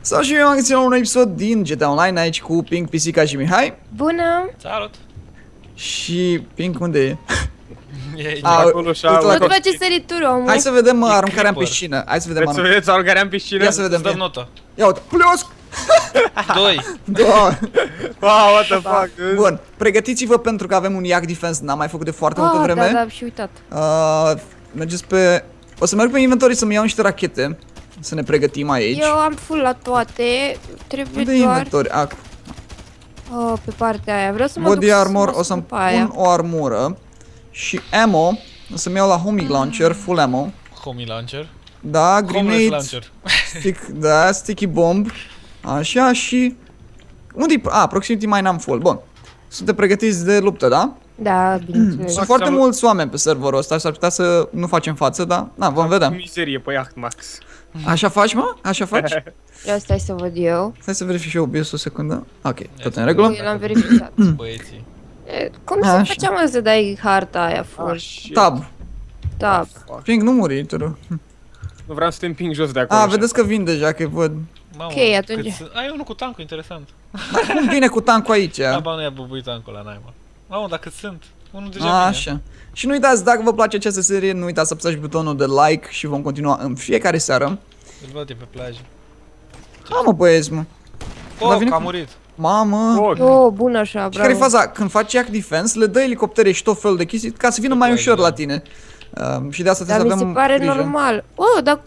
Sau și eu am găsit la un episod din GTA Online aici cu Pink, Pisica și Mihai. Bună! Salut! Și Pink unde e? E aici. Acolo și uite la Tot face sărituri, omul. Hai să vedem aruncarea în creeper. piscină. Hai să vedem Vreți să vedeți aruncarea în piscină? Ia să vedem. Dăm notă. Ia uite. Plus! 2. Da. Wow, what the fuck? Bun, pregătiți-vă pentru că avem un yak defense, n-am mai făcut de foarte multă vreme. Da, și uitat. Mergeți pe... O să merg pe inventory să-mi iau niște rachete. Să ne pregătim aici. Eu am full la toate. Trebuie Unde e doar... inventory? pe partea aia. Vreau să mă Body duc armor, să o să-mi pe aia. pun o armură. Și ammo, o să-mi iau la homing launcher, full ammo. Homie launcher. Da, Homeless grenade, launcher. sticky bomb. Așa și... Unde-i? Proximity mine am full, bun. Suntem pregătiți de luptă, da? Da, bineînțeles. Sunt foarte mulți oameni pe serverul ăsta, s-ar putea să nu facem față, dar na, vom vedea. Mizerie pe iaht, Max. Așa faci, mă? Așa faci? Ia stai să văd eu. Stai să verific și eu OBS o secundă. Ok, tot în regulă? Eu l-am verificat. Băieții. Cum se facea, mă, să dai harta aia full? Tab. Tab. Ping, nu muri, tu. Nu vreau să te împing jos de acolo. Vedeți că vin deja, că văd. Mamă, Ok, atunci. Ai unul cu tancul, interesant. Cum vine cu tancul aici? Aba nu i-a bubuit tancul la naima. Mamă, dacă sunt. Unul deja vine. Așa. Și nu uitați, dacă vă place această serie, nu uitați să apăsați butonul de like și vom continua în fiecare seară. Îl văd, e pe plajă. Mă, băieți, mă. Dar vine A cu- murit. Mamă. Oh, bun așa, Și care e bravo. faza? Când faci yak defense, le dă elicoptere și tot felul de chestii ca să vină mai ușor la tine. Și de asta Dar trebuie mi să se avem pare grijă. normal. Oh, dar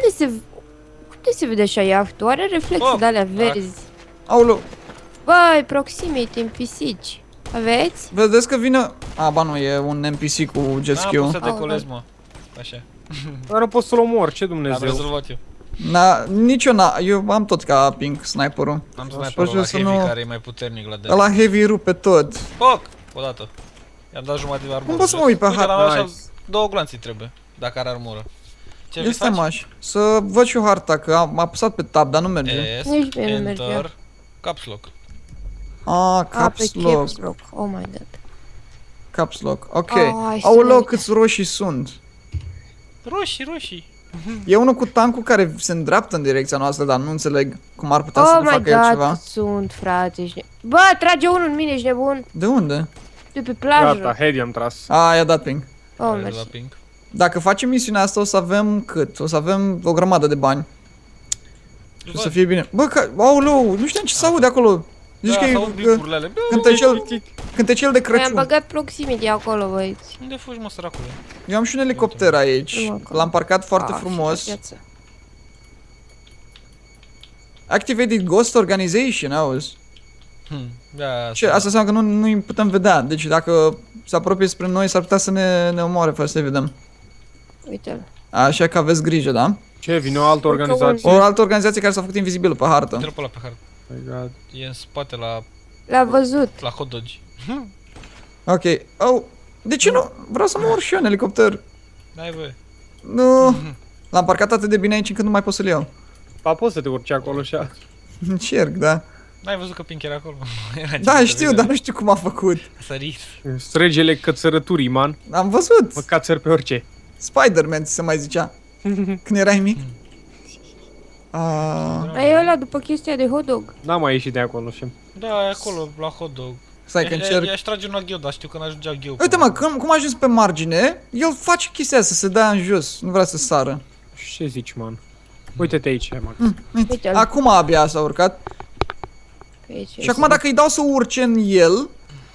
cum de se vede așa iahtul? Are reflexe Oh, de alea verzi. Aoleu, Băi, proximity în pisici. Aveți? vedeți că vine... Ba nu, e un NPC cu jet N-am ski. pus să decolez, mă. Așa. Dar nu pot să-l omor, ce Am Dumnezeu. rezolvat eu. Nici eu am tot ca Pink sniperul. Am Sper sniperul la să heavy nu- care e mai puternic la damage. Ăla heavy rupe tot. Foc! Odată. I-am dat jumătate de armură. Cum pot să mă jos. uit pe Uite, hartă? la așa, Nice. 2 glanții trebuie, dacă are armură. Ce vrei să Este faci? maș. Să văd și eu harta, că am apăsat pe tab, dar nu merge. ES, Nici mie nu merge. Enter, Caps Lock. A, Caps pe lock. caps lock. Oh my god. Caps lock. Ok. Ai, să Aoleu, merge. câți roșii sunt. Roșii. E unul cu tancul care se îndreaptă în direcția noastră, dar nu înțeleg cum ar putea să Oh ne my facă el god, ceva. cât sunt, frate, ești Bă, trage unul în mine, ești nebun. De unde? De pe plajă. Gata, head i-am tras. I-a dat Pink. Oh, Care e mersi. la pink. Dacă facem misiunea asta o să avem cât? O să avem o grămadă de bani. Și o să fie bine. Bă, aoleu, nu știam ce se aude acolo. Zici că e bicurile alea. cântecel de Păi am Crăciun. băgat proximity acolo, băieți. Unde fugi, mă, săracule? Eu am și un elicopter aici. Nu, acolo. L-am parcat foarte Ah, frumos. și viață. Activated Ghost Organization, auzi. Da, Ce? Asta înseamnă că nu îi putem vedea. Deci dacă se apropie spre noi, s-ar putea să ne omoare fără să-i vedem. Uite-l. Așa că aveți grijă, da? Ce, vine o altă organizație? O altă organizație care s-a făcut invizibilă pe hartă. Intră pe ăla pe hartă. My God. E în spate la L-a văzut. hot dogi. Ok. Oh, de ce nu? Vreau să mă urc și eu în elicopter. N-ai voie. Nu. L-am parcat atât de bine aici încât nu mai pot să-l iau. Pa, poți să te urci acolo așa. Încerc, da. N-ai văzut că Pink era acolo? Era Da, început știu, să dar nu știu cum a făcut. A sărit. Stregele cățărăturii, man. Am văzut. Mă cațăr pe orice. Spider-Man ți se mai zicea. Când erai mic. Ai ăla după chestia de hot dog. N-am mai ieșit de acolo și... Da, e acolo, la hot dog. Stai că încerc. I-aș trage un aghiu, dar știu că n-ajungea aghiu. Uite mă, cum a ajuns pe margine, el face chestia asta, să se dea în jos, nu vrea să sară. Ce zici, man? Uite-te aici, Max. Uite-l. Acum abia s-a urcat. Pe aici Și acum dacă îi dau să urce în el,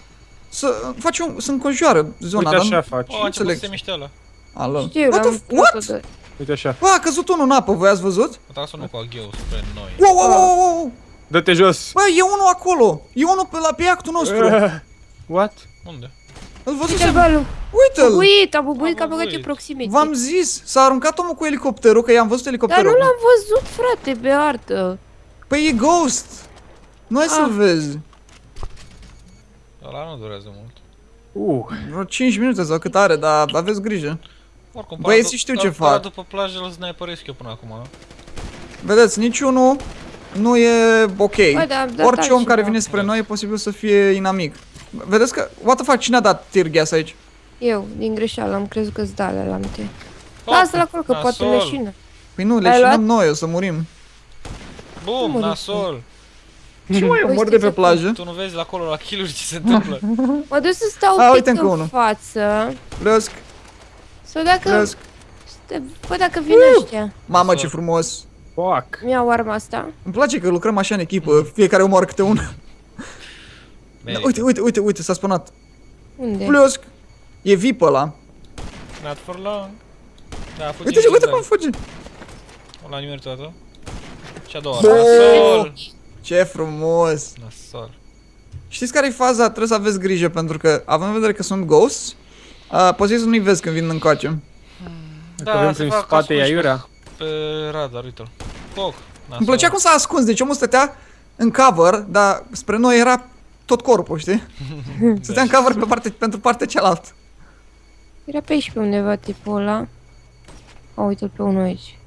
să înconjoară zona. Uite dar așa faci. Oh, a început să înțeleg. se miște ăla. Alo. Știu, What? l-am What? Uite așa. Bă, a căzut unul în apă, voi ați văzut? A tras unul cu aghiu spre noi. Wow. Dă-te jos. Bă, e unul acolo. E unul pe iactul nostru. What? Unde? Îl Uite-l, văzusem. balu. Uite-l. A bubuit că a băgat bubuit. e proximity. V-am zis, s-a aruncat omul cu elicopterul, că i-am văzut Dar elicopterul. nu l-am văzut, frate, pe artă. Păi e Ghost. Nu ai să-l vezi. Ăla nu durează mult. Vreo 5 minute sau cât are, dar aveți grijă. Oricum, Băieții știu ce fac. După plajă îl sniperesc eu până acum. Vedeți, niciunul nu e ok. da, am dat Orice om altceva. care vine spre noi e posibil să fie inamic. Vedeți că, what the fuck, cine a dat tear gas aici? Eu, din greșeală, am crezut că-ți da alea la minte. Oh, Lasă-l acolo, că poate nasol. leșină. Păi nu, Ai leșinăm noi, o să murim. Bum, Mă, nasol. Ce mai Păi mor de știi pe să plajă? Tu nu vezi la acolo la kill-uri ce se întâmplă. Mă duc să stau A, un uite pic încă în unul. față. Plăsc, Sau dacă... plăsc. Văd dacă vin ăștia. Mamă, ce Nasol. frumos. Fuck. Mi-au arma asta. Îmi place că lucrăm așa în echipă, fiecare omoară câte una. Merită. Uite, s-a spănat. Unde? Plăsc. E VIP ăla. Not for long. Da, fugi. Uite cum fuge. La nimeni toată. Și a doua. Bă! Nasol. Ce frumos. Nasol. Știți care e faza? Trebuie să aveți grijă pentru că, având în vedere că sunt ghosts, poți să nu-i vezi când vin încoace. Dacă avem se prin fac spate ascunși aiurea. Pe radar, uite-l. Foc. Îmi plăcea cum s-a ascuns, deci omul stătea în cover, dar spre noi era tot corpul, știi? Stătea în cover pentru partea cealaltă. Era pe aici pe undeva tipul ăla. A, uite-l pe unul aici.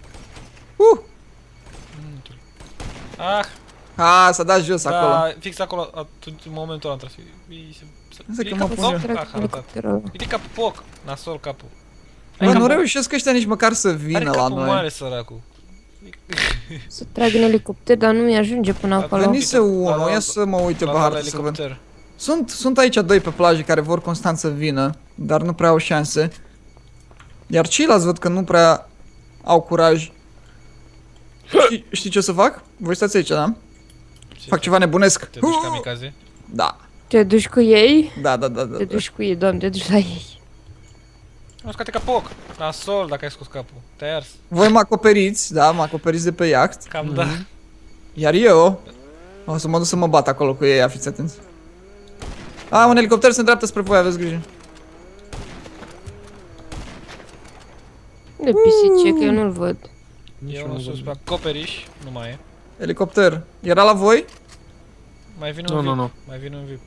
Ah, S-a dat jos acolo. da, fix acolo, în momentul ăla trebuie să... Asta că Ridică mă capul, pun eu. foc. Trag Ah, a ratat. elicopterul ăla. Ridică capul, foc. Nasol capul. Bă, nu reușesc ăștia nici măcar să Are vină la capul noi. mare, săracul. Să trag în elicopter, dar nu mi-ajunge până acolo. Venise unul, ia să mă uite pe hartă să văd. Sunt aici doi pe plajă care vor constant să vină, dar nu prea au șanse. Iar ceilalți văd că nu prea au curaj. Știi ce o să fac? Voi stați aici, da? Fac ceva nebunesc. Te duci kamikaze? Da. Te duci cu ei? Da. Te duci cu ei, doamne, te duci la ei. Nu scate capoc. Nasol, dacă ai scos capul. Te-ai ars. Voi mă acoperiți, da, mă acoperiți de pe iaht. Cam da. Iar eu o să mă duc să mă bat acolo cu ei, fiți atenți. Un elicopter se îndreaptă spre voi, aveți grijă. De pisice, că eu nu-l văd. E unul sus pe acoperiș, nu mai e. Elicopter. Era la voi? Mai vine un Nu, VIP. nu. Mai vine un VIP.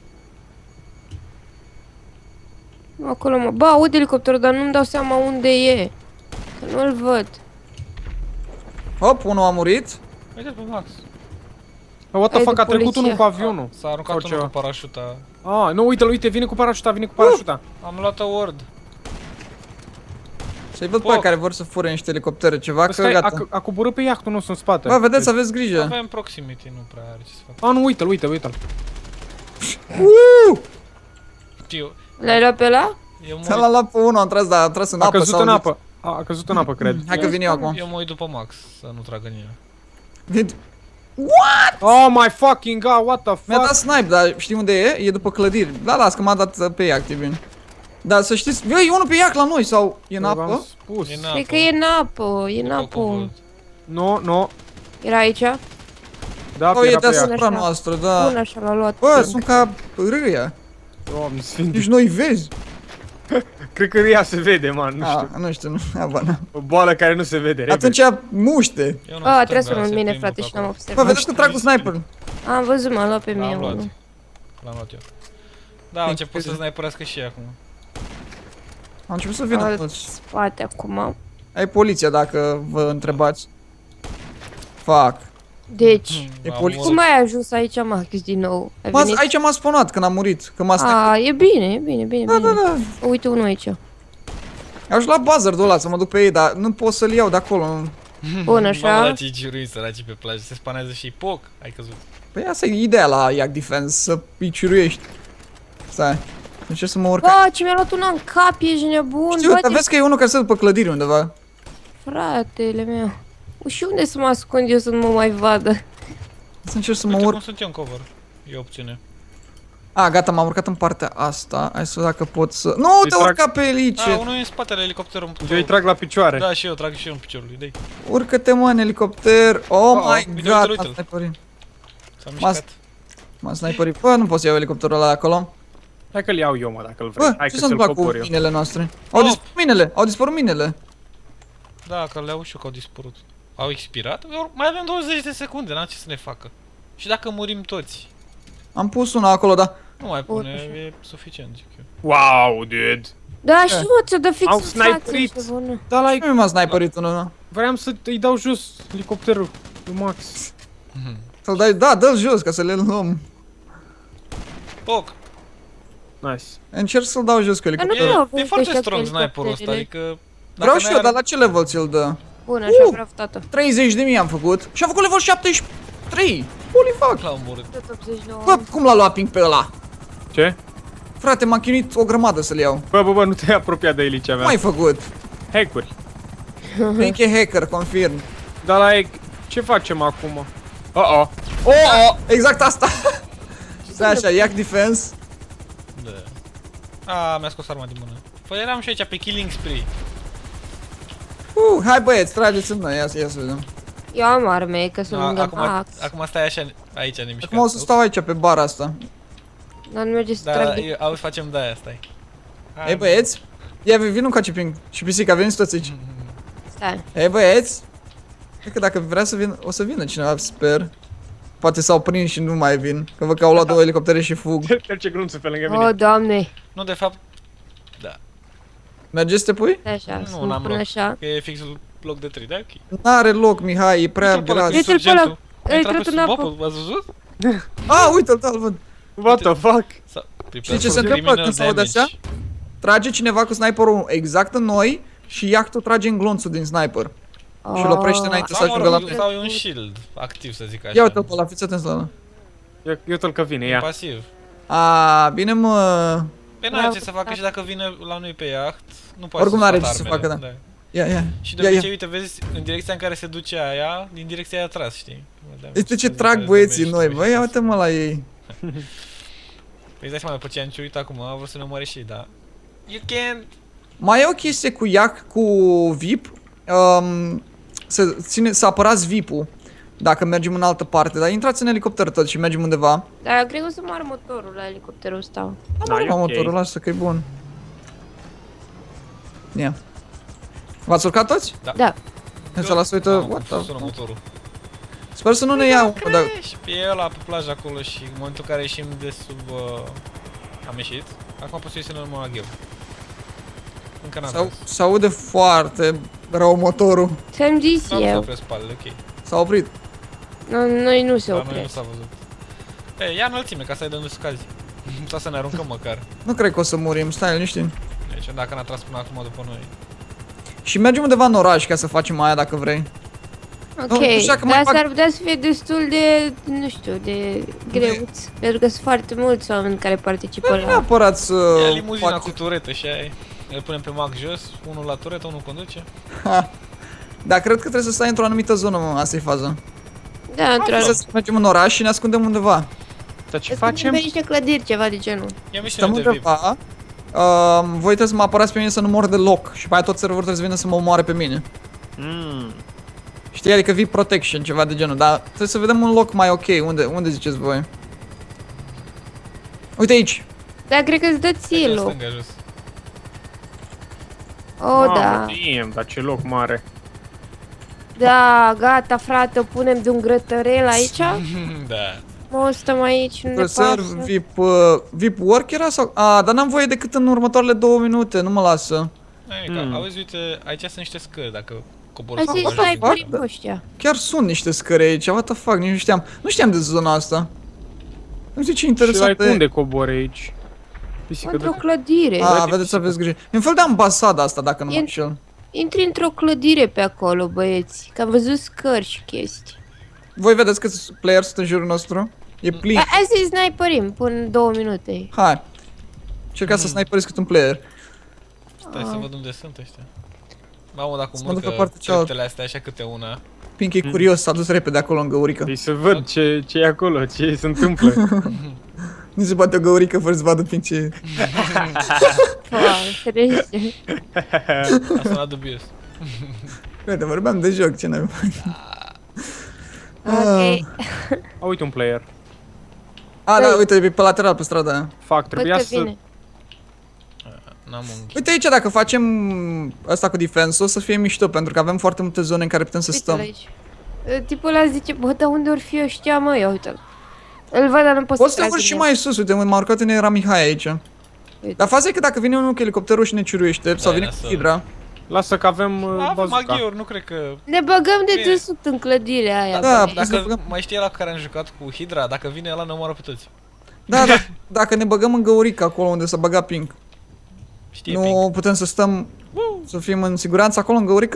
Acolo mă... Bă, aud elicopterul, dar nu-mi dau seama unde e. Că nu-l văd. Hop, unul a murit. Uite pe Max. What the Ai fuck, de a trecut poliție. unul cu avionul. S-a aruncat Sau unul ceva. cu parașuta. Ah, nu, uite-l, uite, vine cu parașuta, vine cu parașuta. Am luat award. Să-i văd pe aia care vor să fure niște elicoptere, ceva, că Ăsta gata. a coborât pe iahtul nostru în spate. Bă, vedeți, aveți grijă. Avem proximity, nu prea are ce să facă. Ah, nu, uite-l, uite-l. Știu, L-ai luat pe ăla? eu S-a mă luat pe unul, am tras în A apă căzut sau... în apă. A căzut în apă, cred. Hai că vin eu acum. eu mă uit după Max, să nu tragă nimeni. Vin- Oh my fucking god, what the Mi-a dat fuck? snipe, dar știi unde e? E după clădiri. Da, las că m-a dat pe iaht, e bine. Dar să știți, e unul pe iaht la noi sau e în V-am apă? spus. E în Cred că e în apă, e în După apă. cum văd. Nu, nu. Era aici? Da, Oh, e era pe iaht. deasupra Așa. noastră, da. Bun, așa l-a luat. Bă, sunt ca râia. Doamne sfinte. Nici nu-i vezi. Cred că ea se vede, man, nu știu. Nu știu, nu. Habar n-am. O boală care nu se vede, repede. Atunci muște. Eu nu A, stâng, trebuie să dar mă se mine, prind frate, pe și n-am acolo. Bă, observat. vedeți că trag cu sniper. Am văzut, m-a luat pe mine L-am luat. unul. L-am luat eu. Da, au început să sniperească și ei acum. Am început să Am vină în toți. spate acum. Ai poliția dacă vă întrebați. Fuck. Deci, E Am poliție. omorât. cum ai ajuns aici, Max, din nou? Ai venit? Aici m-a spawnat când am murit, că m-a sniper. A, e bine, e bine, bine, Da, bine. da, da. Uite unul aici. Aș lua buzzard-ul ăla să mă duc pe ei, dar nu pot să-l iau de acolo. Bun, Mamă, așa. la ce ciurui săraci pe plajă, se spanează și poc, ai căzut. Păi asta e ideea la Yak Defense, să îi ciuruiești. Stai. Încerc să mă urc. Bă, ce mi-a luat una în cap, ești nebun, Știu, dar bate, vezi că e unul care stă după clădiri undeva. fratele meu. Și unde să mă ascund eu să nu mă mai vadă? Să încerc să mă Uite urc. cum sunt eu în cover. E opțiune. Gata, m-am urcat în partea asta. Hai să văd dacă pot să... Nu, Îi te trag- urca pe elice. Unul e în spatele elicopterului. Eu îi trag la picioare. Da, și eu trag și eu în piciorul lui. Urcă-te, mă, în elicopter. Oh my uite-l, god, uite-l. m-a sniperit. S-a mișcat. M-a sniperit. Bă, nu pot să iau elicopterul ăla de acolo. Hai că-l iau eu, mă, dacă îl vrei. Bă, Hai ce că s-a ți-l întâmplat cu cobor eu. minele noastre? Oh. Au dispărut minele. Da, că le-au și eu că au dispărut. Au expirat? Mai avem 20 de secunde, n-am ce să ne facă. Și dacă murim toți? Am pus una acolo, da. Nu mai pune, Așa. e suficient, zic eu. Wow, dude. Da, știu, mă, ți-o dă fix Au în față, sniperit. ești bună. Da, like, Nu mi-a sniperit unul. vreau să-i dau jos elicopterul lui Max. Să-l dai, da, dă-l jos ca să le luăm. Poc! Nice. Încerc să-l dau jos cu Dar nu elicopterul. vreau E avut foarte ăștia strong cu sniperul ăsta, elicopterele. adică... Vreau dacă și n-ai eu, dar la ce level ți-l dă? Bun, așa vreau tată. 30.000 am făcut și am făcut level 73. Holy fuck. L-am omorât. Tot 89. Bă, cum l-a luat ping pe ăla? Ce? Frate, m-am chinuit o grămadă să-l iau. Bă, nu te-ai apropiat de elicea Cum mea. ai făcut? Hack-uri. Pink e hacker, confirm. Dar la egg, ce facem acum? Oh. Oh, exact asta. Da, așa, yak defense. Da. Mi-a scos arma din mână. Păi eram și aici pe killing spree. Hai băieți, trageți-mi noi, ia să vedem. Eu am arme, că sunt lângă Max. Acum stai așa, aici nemișcat. Acum o să stau aici pe bara asta. Dar nu merge să Da, trag de... auzi, facem de-aia, stai. Ei băieți, ia vină cu ping și pisica, veniți toți aici. Stai. Ei băieți, cred că dacă vrea să vină, o să vină cineva, sper. Poate s-au prins și nu mai vin, că văd că au luat 2 elicoptere și fug. Trece grunțul pe lângă mine. Oh, Doamne. Nu, de fapt, da. Mergeți să te pui? Stai așa, să Nu, mă n-am pun loc. așa. Că e fixul loc de 3, da, ok. N-are loc, Mihai, e prea Uite-l pe ăla, gras. că e Uite-l pe ăla, sergentul. a A intrat intrat pe în sub apă. apă, ați văzut? Ah, uite-l, da-l văd. What the fuck? Știi ce se întâmplă când se aude așa? Trage cineva cu sniperul exact în noi și iactul trage în glonțul din sniper. Și îl oprește înainte să Sau, ajungă la mă rog, sau e un shield activ, să zic așa. Ia uite-l pe ăla, fiți atenți la ăla. Eu tot că vine, E ia. pasiv. A, bine mă. Pe n-are ce să facă și dacă vine la noi pe iaht, nu poate Oricum să n-are scoată ce să armele, facă, da. Ia. Și de Ia, obicei, ia. uite, vezi, în direcția în care se duce aia, din direcția aia tras, știi? Uite ce trag băieții noi, bă, ia uite mă la ei. Păi îți dai seama, după ce am ciurit acum, vreau să ne omoare și ei, da. You can... Mai e o chestie cu iac, cu VIP. Să apărați VIP-ul dacă mergem în altă parte, dar intrați în elicopter tot și mergem undeva. Dar eu cred că o să moară motorul la elicopterul ăsta. Nu e am ok. motorul, lasă că e bun. Ia. V-ați urcat toți? Da. Să las uită, what the Sună motorul. Sper să nu ne ia unul, dar... Și pe ăla pe plajă acolo și în momentul în care ieșim de sub... am ieșit. Acum poți să ieși normal la gheu. Încă n-am tras. Se aude foarte rău motorul. Ți-am zis Dar nu se eu. opresc spalele, ok. S-a oprit. Noi nu se La noi nu opresc. s-a văzut. Ei, ia înălțime, ca să ai de unde să cazi. Sau să ne aruncăm măcar. Nu cred că o să murim, stai liniștit. Deci dacă n-a tras până acum după noi. Și mergem undeva în oraș ca să facem aia dacă vrei. Ok, Nu știu dacă mai dar fac- s-ar putea să fie destul de, nu știu, de greuț. Pentru că sunt foarte mulți oameni care participă Nu la... neapărat să... Ia limuzina faci- cu turetă și aia. Îl punem pe Mac jos, unul la turetă, unul conduce. Ha. Dar cred că trebuie să stai într-o anumită zonă, mă, asta e faza. Da, într-o Trebuie să mergem în oraș și ne ascundem undeva. Dar ce Îți facem? pe niște clădiri, ceva de genul. Ia Stăm misiune de VIP. undeva. Voi trebuie să mă apărați pe mine să nu mor deloc. Și pe aia tot serverul trebuie să vină să mă omoare pe mine. Știi, adică VIP protection, ceva de genul. Dar trebuie să vedem un loc mai ok. Unde ziceți voi? Uite aici. Dar cred că îți dă Aici în țilu. stânga jos. Oh, da. Damn, dar ce loc mare. Da, gata, frate, o punem de un grătărel aici. Da. Mă, stăm aici, nu ne Server pasă. VIP work era sau... dar n-am voie decât în următoarele 2 minute, nu mă lasă. Auzi, uite, aici sunt niște scări, dacă cobori Hai sau să-i faci stai din- fac? pe ăștia. Chiar sunt niște scări aici, what the fuck, nici nu știam. Nu știam de zona asta. Nu știu ce interesant Și la unde cobori aici? Pisică Într-o de... clădire. Vedeți, aveți grijă. E un fel de ambasadă asta, dacă nu mă E- înșel. Intri într-o clădire pe acolo, băieți. Că am văzut scări și chestii. Voi vedeți câți playeri sunt în jurul nostru? E plin. Hai să-i sniperim până 2 minute. Hai. Încerca să sniperiți cât un player. Stai să văd unde sunt ăștia. Mamă, dacă Să mă duc pe murcă partea cealaltă. treptele astea așa câte una. Pink e curios, s-a dus repede acolo în găurică. Păi să văd ce e acolo, ce se întâmplă. Nu se poate o găurică fără să vadă Pink ce e. Wow, ferește. A sunat dubios. Uite, vorbeam de joc, ce n-ai Ok. A, uite un player. Da, uite, e pe lateral, pe strada aia. Fac, Văd trebuia că să... vine. N-am unghi. Uite aici, dacă facem asta cu defense, o să fie mișto, pentru că avem foarte multe zone în care putem să Uite-l stăm. aici. Tipul ăla zice, bă, dar unde ori fi ăștia, mă? Ia uite-l. Îl văd, dar nu pot Poți să te trag urci și din el. mai sus, uite, m-a urcat în era Mihai aici. Uite. Dar faza e că dacă vine unul cu elicopterul și ne ciuruiește, sau vine cu lasă. Hydra. Lasă că avem Avem bazuca. maghiuri, nu cred că... Ne băgăm de Bine. desubt în clădirea aia. Da, bă. Să Dacă băgăm. mai știi ăla cu care am jucat cu Hydra, dacă vine ăla ne omoară pe toți. Da, dacă ne băgăm în găurică acolo unde s-a băgat Pink, Știe nu Pink. putem să stăm, să fim în siguranță acolo în găurică?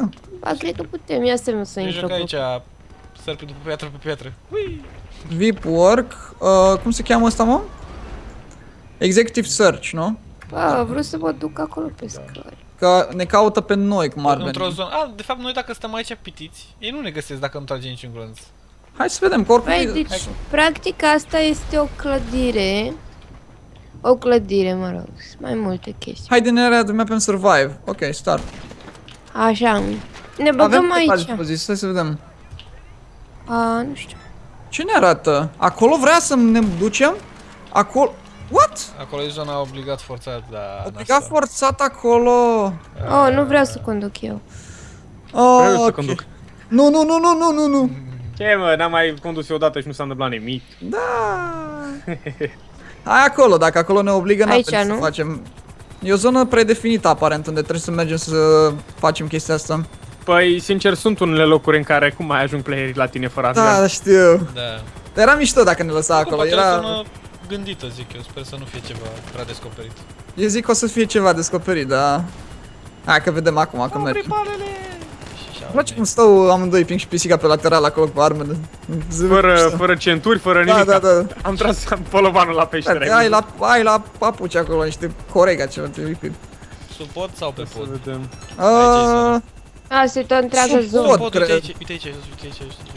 Ba, cred că putem, ia să Deci intră. joc aici, săr după piatră pe piatră. Ui! VIP work. Cum se cheamă ăsta, mă? Executive search, nu? Ba, vreau să mă duc acolo pe scări. Că ne caută pe noi, cum ar Într-o veni. zonă. De fapt, noi dacă stăm aici pitiți, ei nu ne găsesc dacă nu trage niciun glonț. Hai să vedem, că oricum... Băi, deci, practic asta este o clădire. O clădire, mă rog, sunt mai multe chestii. Hai din area de map and survive. Ok, start. Așa, ne băgăm Avem pe aici. dispoziție, hai să vedem. Nu știu. Ce ne arată? Acolo vrea să ne ducem? Acolo... What? Acolo e zona obligat forțat, da. Obligat forțat acolo. Oh, nu vreau să conduc eu. Vreau să Ok. conduc. Nu, nu, nu, nu, nu, nu, nu. Ce mă, n-am mai condus eu odată și nu s-a întâmplat nimic. Da. Hai acolo, dacă acolo ne obligă, n-avem Aici, ce să nu? facem. E o zonă predefinită aparent, unde trebuie să mergem să facem chestia asta. Păi, sincer, sunt unele locuri în care cum mai ajung playerii la tine fără avion. Da, știu. Da. Dar era mișto dacă ne lăsa acolo, Poate o era... zonă gândită, zic eu, sper să nu fie ceva prea descoperit. Eu zic că o să fie ceva descoperit, da. Hai că vedem acum când mergem. Primalele! Și Îmi place cum stau amândoi, Pink și Pisica, pe lateral acolo cu armele. Fără centuri, fără Da, nimic. da, da. Am tras polovanul la peșteră. Ai la papuci acolo, niște corega ceva trebuie. Sub pod sau pe Să pod? vedem. Asta e tot întreagă Sub zonă. pod. Pod, cred. uite aici, uite aici, uite aici, uite aici.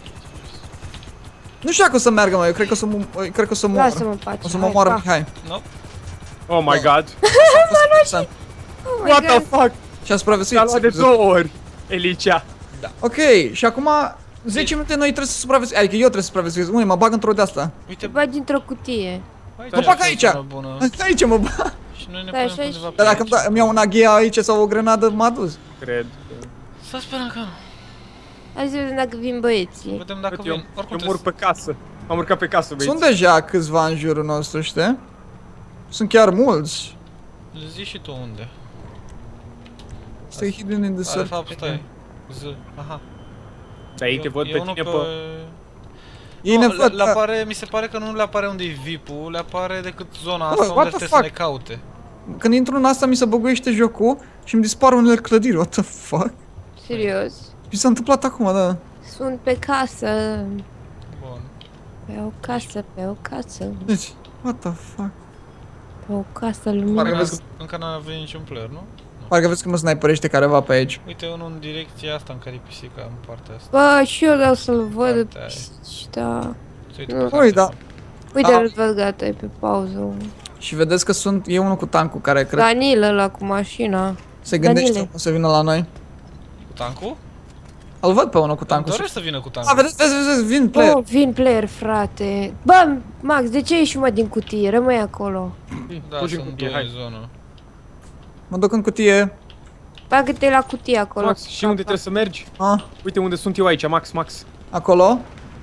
Nu știu dacă o să meargă, mă, eu cred că o să mor. Lasă-mă pace. O să mă moară Hai, Mihai. No? Oh my god. oh my What the God. fuck? Și a supraviețuit. S-a luat de 2 ori. Elicia. Ok, și acum 10 minute noi trebuie să supraviețuim. Adică eu trebuie să supraviețuiesc. Unde mă bag într-o de asta. Te Uite, bagi într-o cutie. Mă bag aici. Bună. Aici mă bag. Și noi ne Da, punem așa undeva și- pe Dar dacă îmi iau un aghea aici sau o grenadă, m-a dus. Cred. Să sperăm că nu. Hai să vedem dacă vin băieții. Vedem dacă Eu, vin. Oricum eu mor pe casă. Am urcat pe casă, băieți. Sunt deja câțiva în jurul nostru, știi? Sunt chiar mulți. Zi și tu unde. Stay hidden in the De search. fapt, stai. Aha. Dar ei te văd pe tine pe... Ei ne văd, le da. apare, mi se pare că nu le apare unde e VIP-ul, le apare decât zona Bă, asta what unde the trebuie să ne fuck? caute. Când intru în asta mi se băguiește jocul și îmi dispar unele clădiri, what the fuck? Serios. Mi s-a întâmplat acum, da. Sunt pe casă. Bun. Pe o casă, pe o casă. Deci, what the fuck? Pe o casă Parcă lumină. vezi- Încă n-a venit niciun player, nu? Parcă vezi că mă sniperește careva pe aici. Uite unul în direcția asta în care e pisica, în partea asta. Bă, și eu vreau să-l văd. Partea aia. Da. Se uită Nu. pe Ui, hartă. da. Uite, Da. îl văd, gata, e pe pauză. Și vedeți că e unul cu tancul care cred Danil ăla cu mașina. se gândește Danile. o să vină la noi. Cu tancul? Îl văd pe unul cu Îmi tancul. dorești să vină cu A, tancul. vedeți, vin player. Oh, vin player, frate. Bă, Max, de ce ieși mă din cutie? Rămâi acolo. Da, Fugi în sunt cutie, doi hai. în zonă. Mă duc în cutie. Bagă-te la cutie acolo. Max, și unde trebuie să mergi? A, Uite unde sunt eu aici, Max. acolo.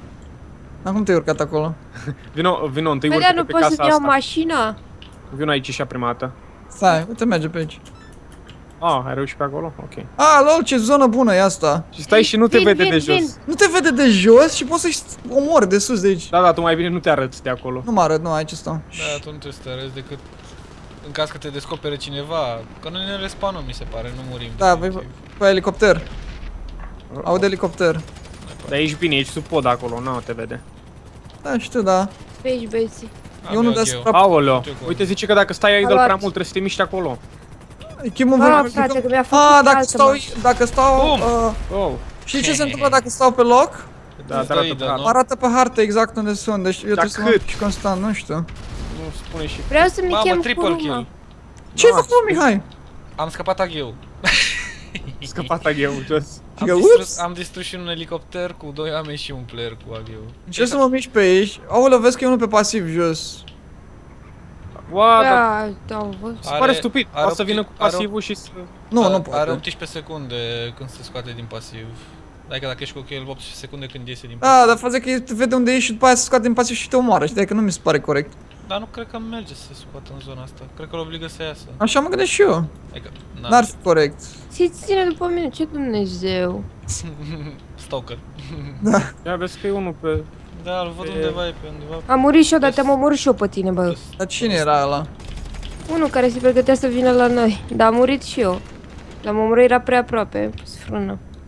Dar cum te-ai urcat acolo? Vino întâi, Bă, dar urcă nu pe poți casa să-ți iau asta. mașina? Vino aici și prima dată. Stai, uite, merge pe aici. Ai reușit pe acolo? Ok. A, lol, ce zonă bună e asta. Și stai și nu te Vin, vede vin, de vin. jos. Nu te vede de jos și poți să-i omori de sus de aici. Da, tu mai bine nu te arăți de acolo. Nu mă arăt, nu, aici stau. Da, tu nu trebuie să te arăți decât în caz că te descopere cineva. Că noi ne respawnăm, mi se pare, nu murim. Da, definitiv. pe elicopter. Aud elicopter. Dar ești bine, ești sub pod acolo, nu te vede. Da, știu, da. Pe aici, băieții. Am E unul eu de gheu. asupra. Aoleo, Știu cum. uite zice că dacă stai idle luat. prea mult trebuie să te miști acolo. Îi chemă Ah, în frate, că mi-a făcut A, dacă altă stau, mașină. dacă stau, Bum! Oh, știi ce se întâmplă dacă stau pe loc? da, Îți te dă arată idă, pe nu? hartă. Arată pe hartă exact unde sunt, deci eu trebuie să mă cât? mișc constant, nu știu. Nu spune și... Vreau să-mi Mamă, chem triple curuma. kill. Ce-ai Max, făcut, Mihai? Am scăpat agheu. Scăpat agheu, jos. Și că, ups! Am distrus și un elicopter cu 2 oameni și un player cu agheu. Încerc să mă mișc pe aici. Aoleu, vezi că e unul pe pasiv jos. What? Da, vă. Se pare stupid. O să vină cu are pasivul și să... Nu, nu Are poate. 18 secunde când se scoate din pasiv. Adică dacă ești cu el 18 secunde când iese din Da, pasiv. dar faza că te vede unde ești și după aia se scoate din pasiv și te omoară, știi? Că nu mi se pare corect. Dar nu cred că merge să se scoată în zona asta. Cred că îl obligă să iasă. Așa mă gândesc și eu. Adică, N-ar fi corect. Și ține după mine, ce Dumnezeu. Stalker. Ia vezi că e unul pe... Da, îl văd E- undeva, e pe undeva. Am murit și eu, dar te-am omorât și eu pe tine, bă. Dar cine era ăla? Unul care se pregătea să vină la noi. Dar am murit și eu. L-am omorât, era prea aproape. Frână.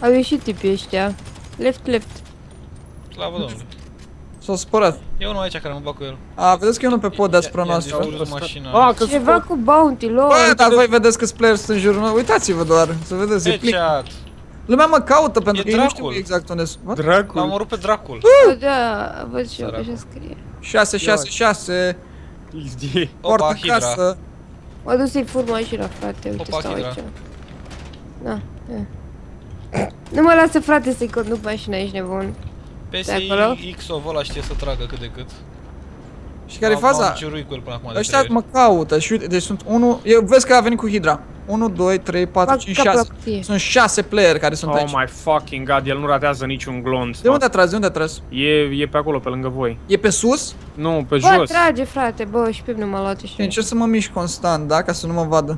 Au ieșit tipii ăștia. Left. Slavă Domnului. S-au spărat. E unul aici care mă bag cu el. A, vedeți că e unul pe pod deasupra noastră. Mașina. că Ceva cu bounty, lor. Bă, dar voi vedeți că players în jurul nostru. Uitați-vă doar, să vedeți, e plin. Headshot. Lumea mă caută pentru că ei nu știu Dracul. exact unde sunt. What? L-am Dracul. omorât pe Dracul. Bă, da, văd și eu că așa scrie. 666, XD. poartă Opa, în Hydra. casă. Mă duc să-i fur mașina, frate, uite, Opa, stau Hydra. aici. Da, nu mă lasă, frate, să-i conduc mașina, ești nebun. acolo? PSI XO ăla știe să tragă cât de cât. Și care e faza? M-am ciuruit cu el până acum de Ăștia 3 mă caută și uite, deci sunt 1, vezi că a venit cu Hydra. 1, 2, 3, 4, Fac 5, capul la 6. cutie. Sunt 6 player care sunt Oh aici. my fucking god, el nu ratează niciun glonț. De unde a tras? De unde a tras? E pe acolo, pe lângă voi. E pe sus? Nu, pe Bă, jos. trage, frate, bă, și pe mine m-a luat Și așa. încerc să mă mișc constant, da? Ca să nu mă vadă.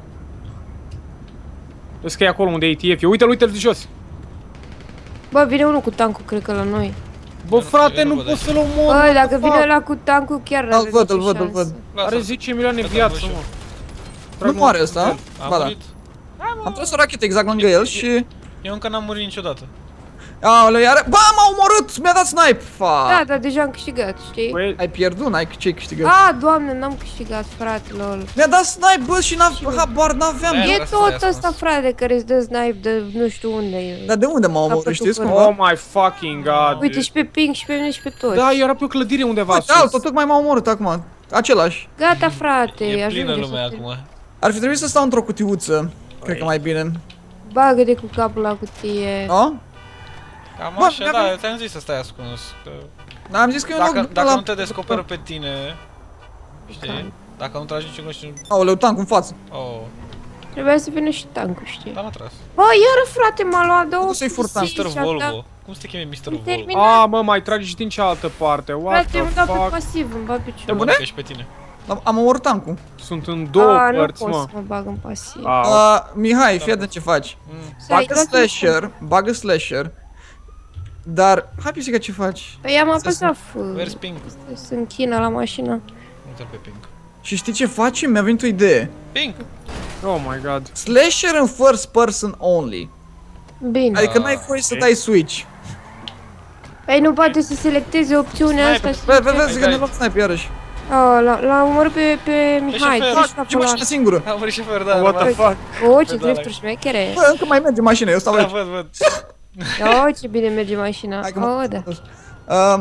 Vezi că e acolo unde e ETF. Uite-l, uite-l de jos. Bă, vine unul cu tancul, cred că la noi. Bă, frate, eu nu nu văd pot aici. să-l omor. Bă, what dacă the vine fuck? ăla cu tancul, chiar Îl n-are văd, nicio îl văd, îl șansă. văd. Are 10 milioane Gata, viață, bă, și mă. Nu moare ăsta? Am Ba da. murit. Am tras o rachetă exact lângă el și... Eu încă n-am murit niciodată. Aoleu, iar... Bă, m-a omorât! Mi-a dat snipe! Da, Fa! dar deja am câștigat, știi? Băi, Ai pierdut, n-ai ce-ai câștigat? Ah, doamne, n-am câștigat, frate, lol. Mi-a dat snipe, bă, și habar n-aveam. Da. E Asta tot stai ăsta, ascuns. frate, care îți dă snipe de nu știu unde e. Dar de unde m-a omorât, Capătul știți până. cumva? oh my fucking god. Uite, și pe ping, și pe mine, și pe toți. Da, era pe o clădire undeva Uite, sus. altul, tocmai m-a omorât acum. Același. Gata, frate, E ajunge plină să lumea te- acum. Ar fi trebuit să stau într-o cutiuță. Cred că mai bine. Bagă-te cu capul la cutie. No? Cam Bă, așa, mi-a da, venit- ți-am zis să stai ascuns. Că Am zis că eu nu... dacă nu te descoperă pe tine, știi? Dacă nu tragi nici nu știu... Aoleu, tank în față. Oh, Trebuia să vină și tancul, știi? dar n-a tras. Bă, iară, frate, m-a luat două Du să-i fur tancul. Mr. Volvo. Cum se cheme Mr. Volvo? Terminat, Ah, mă, mai trage și din cealaltă parte. What frate, the îmi dau pe fuck? pasiv, îmi bat piciorul. bune? Că ești pe tine. Am omorât tankul. Sunt în două Ah, nu părți, pot mă. să mă bag în pasiv. Ah, Mihai, fii atent ce faci. Să-i Bagă dați slasher, bagă slasher. Dar, hai pisica ce faci? Păi am apăsat F. Where's Pink? Sunt china la mașină. Uite-l pe Pink. Și știi ce facem? Mi-a venit o idee. Pink! oh my god. Slasher în first person only. Bine. Adică n-ai voie să dai switch. Păi nu poate să selecteze opțiunea asta și... Vezi că ne luăm snipe iarăși. Oh, l-am omorât pe Mihai, șofer. treci Ce mașină singură. Am murit șofer, da. What the fuck? Oh, ce Pedale. drifturi șmechere. Bă, încă mai merge mașina, eu stau Da, aici. văd. Oh, ce bine merge mașina. Hai că Oh, mă... da.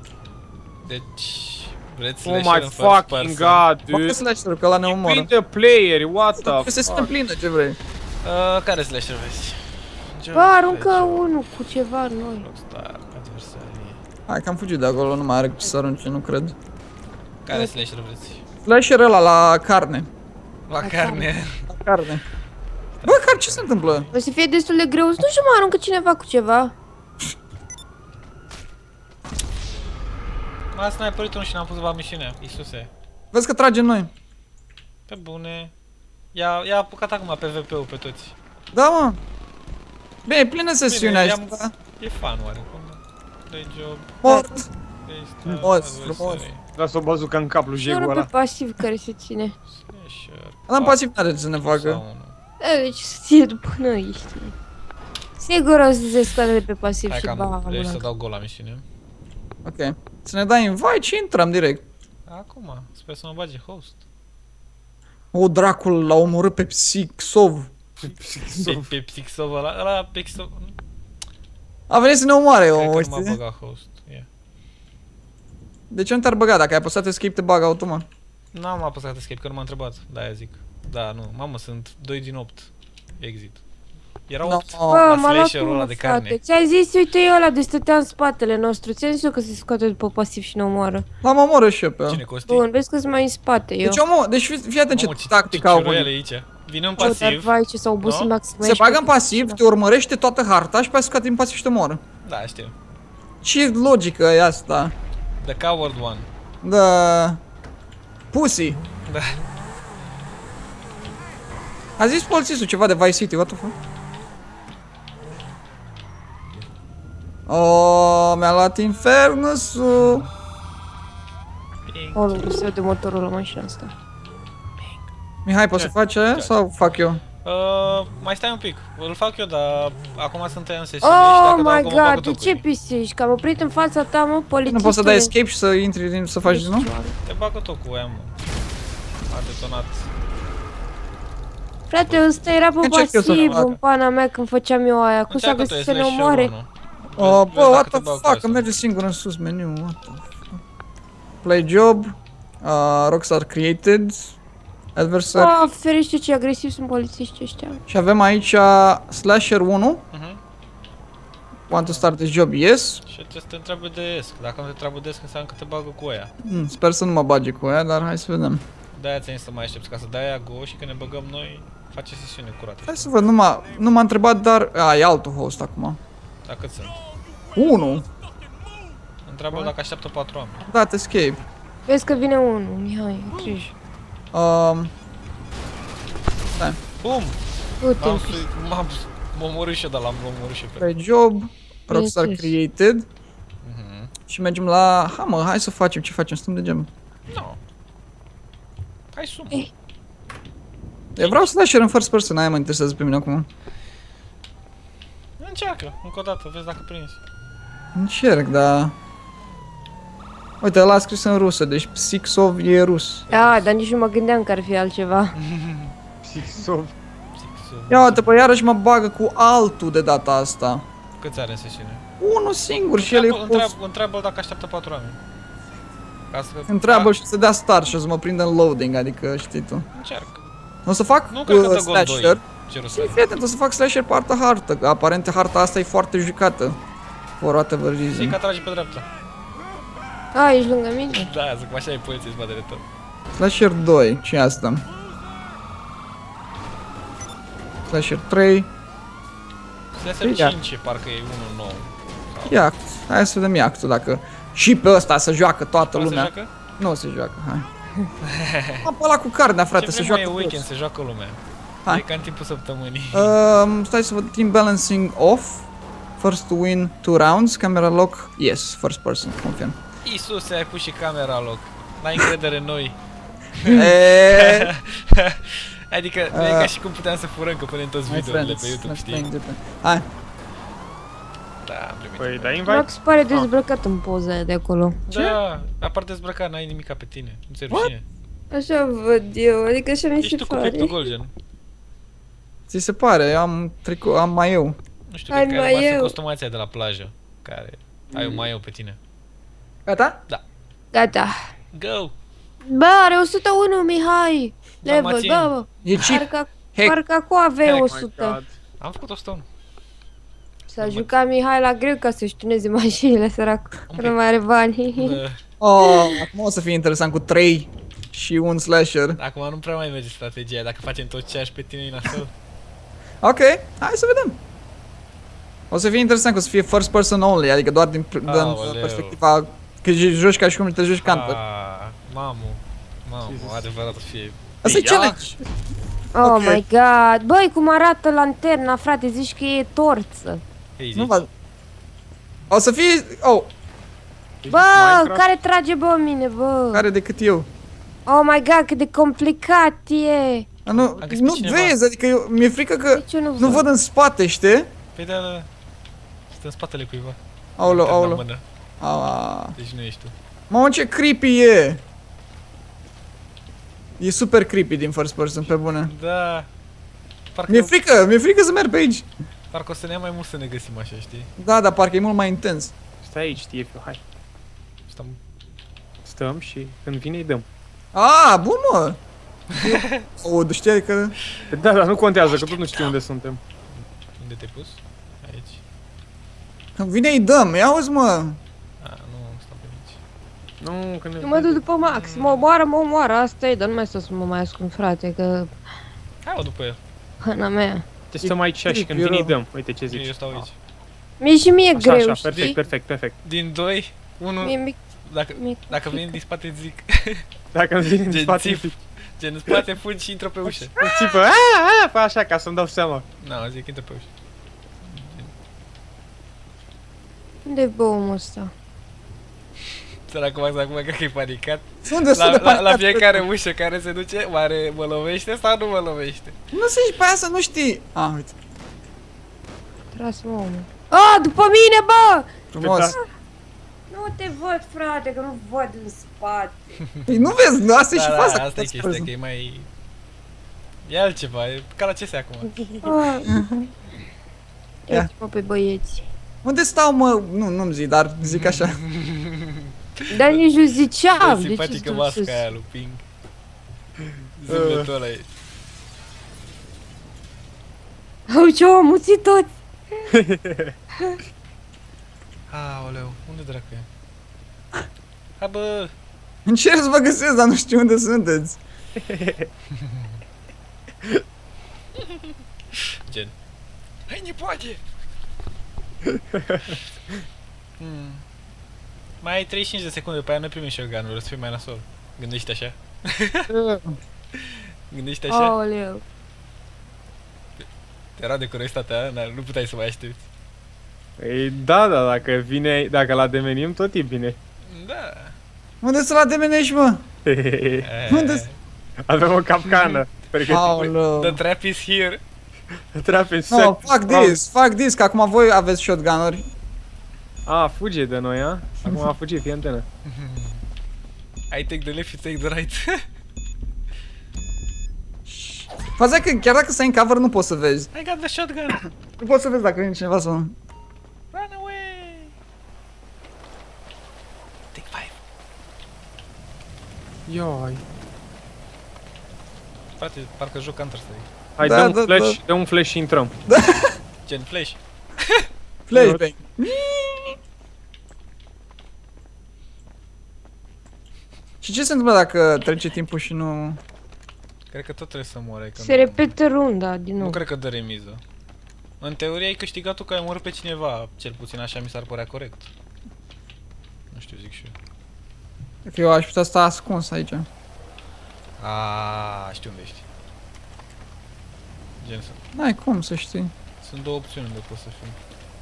Deci... Vreți Oh slasher my în first fucking person? god, Bagă dude. slasher, că ăla ne omoară. Prinde playeri, what Trebuie the să se fuck? plină, ce vrei. Care slasher vezi? Bă, aruncă unul cu ceva noi. Rockstar, adversarii. Hai că am fugit de acolo, nu mai are ce să arunce, nu cred. Care slasher vreți? Slasher ăla la carne. La carne. La carne. Bă, ce se întâmplă? O să fie destul de greu. Nu știu, mă aruncă cineva cu ceva. M-a sniperit unul și n-am pus la misiune. Iisuse. Vezi că tragem noi. Pe bune. I-a apucat acum PvP-ul pe toți. Da, mă. Bine, e plină sesiunea Bine, asta. E fan oarecum. Deci o... Mort. Frumos, frumos. Lasă o bazuca în cap lui Și unul jegul pe ăla. pasiv care se ține. Slasher. Ăla în pasiv n-are ce să ne facă. Sau unul. Da, deci să ție după noi, știi. Sigur o să se scoate de pe pasiv Hai și că ba. am reușit să dau gol la misiune. Ok. Să ne dai invite și intrăm direct. Acum, sper să mă bage host. O, dracul l-a omorât pe Psixov. Pe Pixov ăla Pixov... A venit să ne omoare, Cred omul, că nu m-a știi? băgat host. Yeah. De ce nu te-ar băga? Dacă ai apăsat escape, te bagă automat. N-am apăsat escape, că nu m-a întrebat. De-aia zic. Da, nu. Mamă, sunt 2 din 8. Exit. Erau 8. No. Bă, La m-a luat slasher-ul ăla unul, de frate. carne. Ți-ai zis, uite eu ăla de stătea în spatele nostru. Ți-am zis eu că se scoate după pasiv și ne omoară. L-am omorât și eu pe ăla. Cine, Costi? Bun, vezi că sunt mai în spate eu. Deci, omul, deci fii atent ce Mamă, tactică au ciuruiele unii. aici. Vine în Bă, dar pasiv. vai ce s-au obosit Nu? maxim. Se bagă în pasiv, te urmărește toată harta și pe aia scoate din pasiv și te omoară. Da, știu. Ce logică e asta? The Coward One. Da... Pussy. Da. A zis polițistul ceva de Vice City, what the fuck? Oh, mi-a luat Infernusul. O, nu se de motorul la mașina asta. Mihai, poți să faci aia sau fac eu? Mai stai un pic, îl fac eu, dar acum sunt în sesiune și Oh dacă dau my acum bagă god, de tocul. ce pisici? Că am oprit în fața ta, mă, Nu polițistule. poți să dai escape și să intri din, să faci din nou? Te bagă tocul aia, mă. A detonat. Frate, ăsta era pe Încerc eu să pasiv fac. în pana mea când făceam eu aia. Cum s-a Încearcă tu, găsit e să ne slash omoare? 1. Oh, Vezi bă, dacă what te the bag fuck, acasă. îmi merge singur în sus meniu, what the fuck. Play job, Rockstar Created, Adversary. Oh, ferește ce agresiv sunt polițiștii ăștia. Și avem aici Slasher 1. Want to start this job? Yes. Și ce te întreabă de esc. Dacă nu te întreabă de esc, înseamnă că te bagă cu aia. Sper să nu mă bage cu ea, dar hai să vedem. De-aia ți-am zis să mai aștepți ca să dai aia go și când ne băgăm noi, face sesiune curată. Hai să văd, nu m-a întrebat, dar... e altul host acum. Dar cât sunt? 1. Întreabă dacă așteaptă 4 oameni. Dat escape. Vezi că vine unul, Mihai, griji. Bum! Du-te, M-am omorât și eu, dar l-am omorât și eu pe Play job, Rockstar Yes. Created. Și mergem la... hai să facem ce facem, stăm degeaba. No. Hai sum. Eu vreau slasher în first person, aia mă interesează pe mine acum. Încearcă, încă o dată, vezi dacă prinzi. Încerc, dar... Uite, ăla a scris în rusă, deci Psixov e rus. Da, dar nici nu mă gândeam că ar fi altceva. Psixov. Ia uite, păi iarăși mă bagă cu altul de data asta. Câți are în sesiune? Unul singur și el e host. Întreabă dacă așteaptă 4 oameni. Ca să... Întreabă și să dea start și o să mă prindă în loading, adică știi tu. Încearcă. O să fac Nu cred că dă gol 2. slasher. Ce rost Și are? fii atent, o să fac slasher pe altă hartă, că aparent harta asta e foarte jucată. For whatever Știi reason. că trage pe dreapta. A, ești lângă mine? Da, zic, așa e poliție în spatele tău. Slasher 2, ce e asta? Slasher 3. Slasher Ia. 5 parcă e 1 nou. Iact. Hai să vedem Iactul dacă... Și pe ăsta să joacă toată Poate lumea. se joacă? Nu se joacă, hai. Pe ăla cu carnea, frate, Ce se vreme joacă e weekend, toți. se joacă lumea. Hai. E ca în timpul săptămânii. Stai să văd, team balancing off. First to win 2 rounds, camera lock, yes, first person, confirm. Iisuse, ai pus și camera loc. N-ai încredere în noi. Eee, Adică, nu e ca și cum puteam să furăm, că punem toți my videourile pe friends, YouTube, let's știi? play Japan. Hai, Da, am primit. Păi, dai Mă invite? se pare dezbrăcat în poza aia de acolo. Da, apar dezbrăcat, n-ai nimica pe tine. Nu ți-e rușine. Așa văd eu, adică așa mi Ești se tu cu pare. pieptul golden. ți se pare, eu am tricou, am maieu. Nu știu, Hai, cred că ai mai rămas în eu. costumația de la plajă. Care ai un maieu pe tine. Gata? Gata. Go! Bă, are 101, Mihai! Da, Level, mă țin. bă, E cheap. Parcă acum aveai Hack, 100. Am făcut 101. S-a jucat Mihai la greu ca să-și tuneze mașinile, sărac. Că nu mai are bani. Bă, Oh, acum o să fie interesant cu 3 și un slasher. acum nu prea mai merge strategia, dacă facem tot ce aș pe tine e nasol. Ok, hai să vedem. O să fie interesant că o să fie first person only, adică doar din Aoleu. perspectiva că joci ca și cum te joci cantă. Mamă, adevărat o fie. Asta e Ia. challenge. Oh Ok. my god. Băi, cum arată lanterna, frate, zici că e torță. Ei, Nu zici. văd. O să fie... Oh, Bă, care trage bă mine, bă? care decât eu. Oh my god, cât de complicat e. Dar nu, găsit nu pe cineva. vezi, adică mi-e frică că Deci eu nu văd în spate, știi? Păi da. Stă în spatele cuiva. Aoleu, Lanterna în aoleu. mână. Aaa. Deci nu ești tu. Mamă, ce creepy e! E super creepy din first person, pe bune. Da. Mi-e frică să merg pe aici. Parcă o să ne ia mai mult să ne găsim așa, știi? Da, dar parcă e mult mai intens. Stai aici, TF, hai. Stăm. Stăm și când vine îi dăm. Bun mă! O, știai că... Da, dar nu contează, că tot nu știu unde suntem. Unde te-ai pus? Aici. Când vine îi dăm, ia uzi mă! Nu, stau pe aici. Nu, că ne... Eu mă duc după Max, mă omoară, asta e, dar nu mai stau să mă mai ascund, frate, că... Hai o după el. Hăna mea. Te stăm aici și când vine îi dăm. Uite ce zici. Eu stau aici. Mie și mie Așa, greu, așa, știi? perfect. Din 2, 1, Mie mic, dacă vin din spate zic. Dacă îmi vine din Gen spate, țip. Gen în spate fugi și intră pe ușă. țipă, fă așa, ca să-mi dau seama. Nu, zic intră pe ușă. unde e bă omul ăsta? Săracul Max acum că e panicat. Sunt destul de panicat. La fiecare ușă care se duce, oare mă lovește sau nu mă lovește? Nu se zici pe aia să nu știi. Ah, uite. Tras mă omul. A, după mine, bă! Frumos. Nu te văd, frate, că nu văd în spate. Păi nu vezi, nu, asta e și faza. Asta e chestia, că e mai... E altceva, e ca la CS acum. Ia mă pe băieți. Unde stau, mă? Nu-mi zi, dar zic așa. Dar nici nu ziceam. E De ce simpatică stau masca sus? aia lui Ping. Zâmbetul ăla e. Au, ce-au amuțit toți. Aoleu, unde dracu e? Hai bă! Încerc să vă găsesc, dar nu știu unde sunteți. Gen. Hai, nepoate! Mai ai 35 de secunde, pe aia nu primi shotgun-ul, o să fii mai nasol. Gândește așa. Gândește așa. Aoleu. Era de curiozitatea, nu puteai să mai aștepți. Păi da, dacă vine, dacă la demenim tot e bine. Da. Unde să-l ademenești, mă? Unde? Avem o capcană. Aoleu. The trap is here. Trap in No, fuck this, că acum voi aveți shotgun-uri. A, fuge de noi, a? Acum a fugit, fii antenă. I take the left, you take the right. Faza că chiar dacă stai în cover nu poți să vezi. I got the shotgun. Nu poți să vezi dacă vine cineva sau nu. Run away. Take 5. Ioi. Frate, parcă joc Counter-Strike. Hai, Da, dă un flash și intrăm. Gen flash. Flashbang. Și ce se întâmplă dacă trece timpul și nu... Cred că tot trebuie să moare. Se repetă runda din nou. Nu cred că dă remiză. În teorie ai câștigat tu că ai omorât pe cineva, cel puțin așa mi s-ar părea corect. Nu știu, zic și eu. Că eu aș putea sta ascuns aici. Aaaa, știu unde ești. Gen, N-ai cum să știi. sunt două opțiuni unde poți să fii.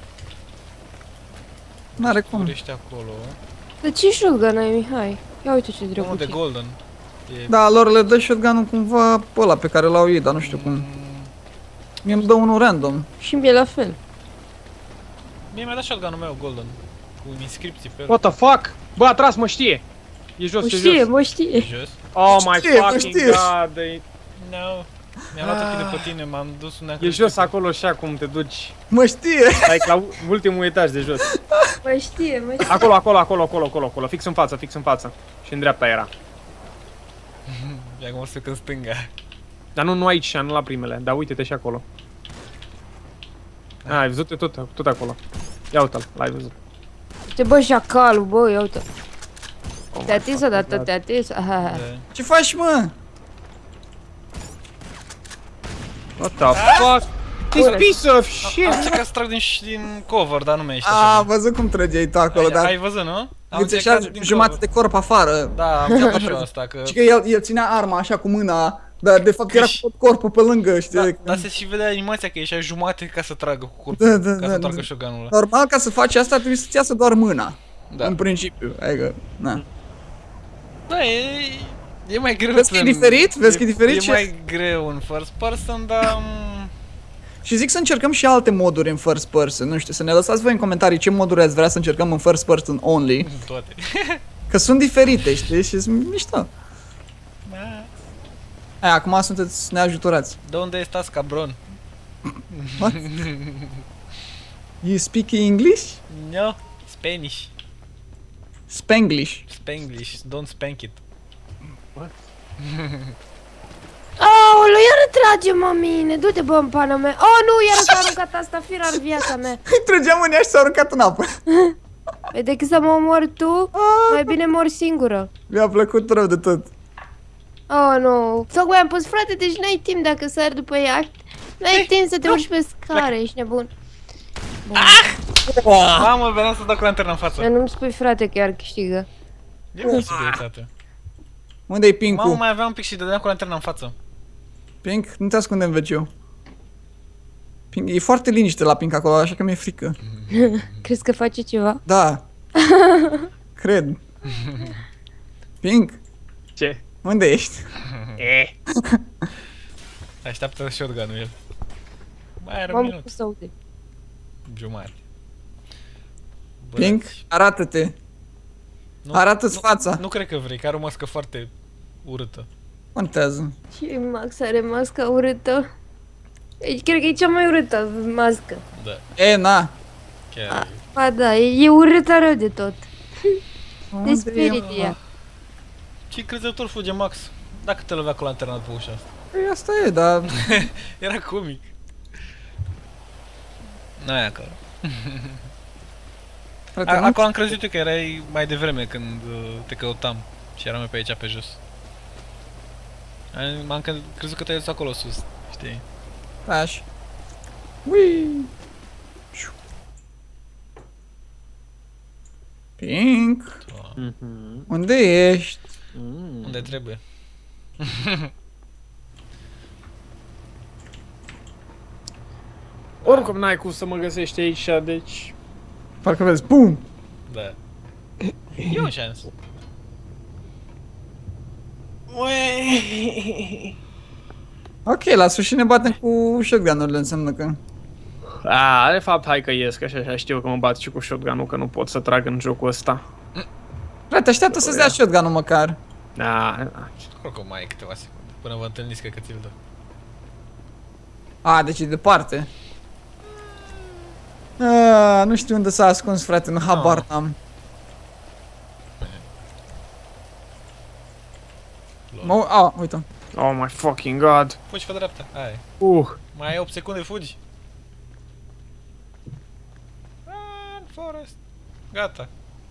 N-are cum. Tu ești acolo. Dar ce shotgun ai, Mihai? Ia uite ce Unul drăguț de e. golden. E... Da, lor le dă shotgun-ul cumva pe ăla pe care l-au ei, dar nu știu cum. Mie îmi dă unul random. Și mie la fel. Mie mi-a dat shotgun-ul meu golden. Cu inscripții pe el. What the fuck? Bă, a tras, mă știe. E jos, Mă e știe, jos. mă știe. Jos. Oh my Știe, mă fucking știe. god. No. Mi-a luat ochii de pe tine, m-am dus unde E jos acolo și acum te duci. Mă știe! Like la ultimul etaj de jos. Mă știe, mă știe. Acolo, fix în față. Și în dreapta era. Și acum o să în stânga. Dar nu aici, nu la primele, dar uite-te și acolo. Ai văzut tot acolo. Ia uite-l, l-ai văzut. Uite, bă, șacalul, bă, ia uite. Oh Te-a my atins fucking odată, God. te-a atins. Aha. Ce faci, mă? What the fuck? This piece of shit! Am încercat să trag din cover, dar nu mi-a A, așa. văzut cum trăgeai tu acolo, dar... Ai văzut, nu? Am Îți ieșea încercat din jumătate de corp afară. Da, am încercat și eu asta, că... Și că el ținea arma așa cu mâna, dar de fapt Că era și- cu tot corpul pe lângă, știi? Da, dar se și vedea animația că ieșea jumate ca să tragă cu corpul, Da, ca să da, întoarcă da. shotgun-ul ăla. Normal, ca să faci asta trebuie să-ți iasă doar mâna. Da. În principiu, adică, na. Da, e mai greu Vezi că e diferit? Vezi că e diferit? E mai greu în first person, dar... Și zic să încercăm și alte moduri în first person, nu știu, să ne lăsați voi în comentarii ce moduri ați vrea să încercăm în first person only. Toate. Că sunt diferite, știi, și sunt mișto. Da. Aia, acum sunteți neajutorați. De unde stați, cabron? What? You speak English? No, Spanish. Spanglish. Spanglish, don't spank it. Aoleu, iară trage-mă mine, du-te bă în pana mea. Oh, nu, iară s-a aruncat asta, firar viața mea. Îi trăgeam în ea și s-a aruncat în apă. Păi decât să mă omori tu, mai bine mor singură. Mi-a plăcut rău de tot. Oh, nu. Tocmai am pus, frate, deci n-ai timp dacă sari după ea. N-ai timp să te urci pe scară, ești nebun. Mamă, veneam să dau cu lanterna în față. Dar nu-mi spui, frate, că iar câștigă. E posibilitate. Unde-i Mamă, Pink-ul? mai aveam un pic și dădeam cu lanterna în față. Pink, nu te ascunde în wc. Pink, e foarte liniște la Pink acolo, așa că mi-e frică. Crezi că face ceva? Da. Cred. Pink, Ce? unde ești? Așteaptă shotgun-ul el. Mai are un M-am minut. pus să uite. Jumătate. Bă, Pink, arată-te. nu- Arată-ți fața. Nu cred că vrei, că are o mască foarte urâtă. Contează. Și Max are masca urâtă. Deci, cred că e cea mai urâtă mască. Da, E, na. chiar. Ba da, e urâtă rău de tot. De Unde spirit e? ea. Ce crezător fuge Max? Dacă te lovea cu lanterna pe ușa asta. Păi asta e, dar... Era comic. N-ai acolo. Frate, nu Acolo am crezut eu că erai mai devreme când te căutam și eram eu pe aici pe jos. M-am crezut că te-ai dus acolo sus, știi? Așa. Ui. Șu. Pink, unde ești? Unde trebuie. Oricum n-ai cum să mă găsești aici, deci... Parcă vezi, BUM! Da. E o șansă. Ok, la sfârșit ne batem cu shotgun-urile, înseamnă că... A, de fapt, hai că ies, că și așa știu că mă bat și cu shotgun-ul, că nu pot să trag în jocul ăsta. Frate, așteaptă să-ți dea shotgun-ul măcar. Da, Oricum mai e câteva secunde. Până vă întâlniți, cred că ți-l dă. A, deci e departe. Nu știu unde s-a ascuns, frate, nu habar n-am. Uite. oh my fucking god. Fugi pe dreapta, hai. Mai ai 8 secunde, fugi. Run, Forest. Gata.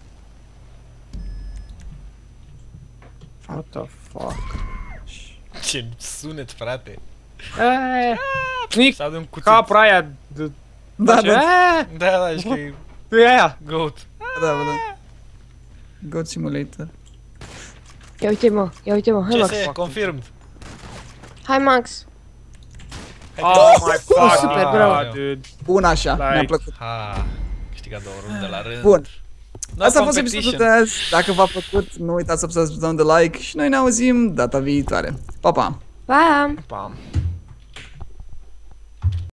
What the fuck? Ce sunet, frate. Nici S-a dat un cuțit. capra aia de... Da, ce? da, Da, da, și că e E aia. goat. da, da. Goat Simulator. Ia uite-mă, hai Ce Max. se? Confirmed. Hai Max. Oh my fuck. Super, bravo. Dude. Bun așa, mi-a Like. plăcut. Ha, câștigat 2 runde la rând. Bun. No Asta a fost competition. episodul de azi. Dacă v-a plăcut, nu uitați să apăsați butonul de like și noi ne auzim data viitoare. Pa, pa! Pa! Pam.